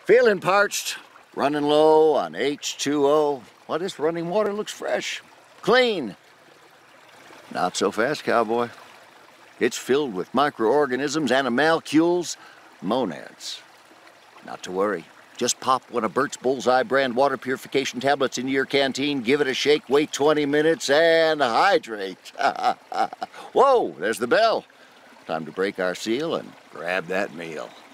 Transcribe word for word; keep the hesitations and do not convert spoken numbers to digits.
Feeling parched, running low on H two O. Well, this running water looks fresh, clean. Not so fast, cowboy. It's filled with microorganisms, animalcules, monads. Not to worry. Just pop one of Burt's Bullseye brand water purification tablets into your canteen, give it a shake, wait twenty minutes, and hydrate. Whoa, there's the bell. Time to break our seal and grab that meal.